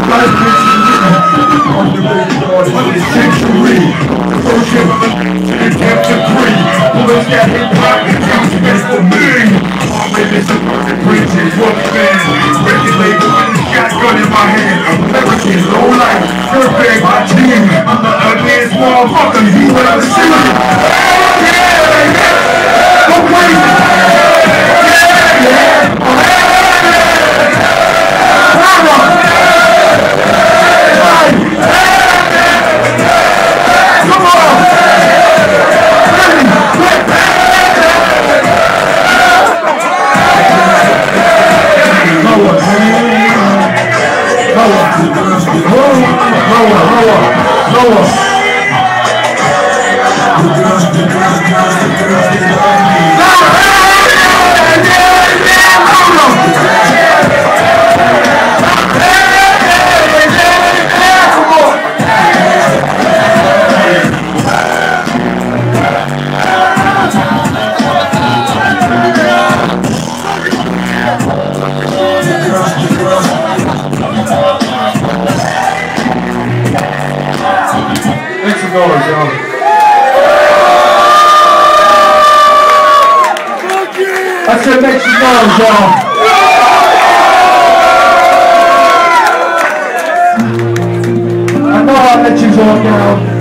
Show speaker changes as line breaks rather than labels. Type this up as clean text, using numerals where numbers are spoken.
I'm the ugliest motherfucker you ever seen. Go crazy. I said make some noise, y'all. I know I let you all down.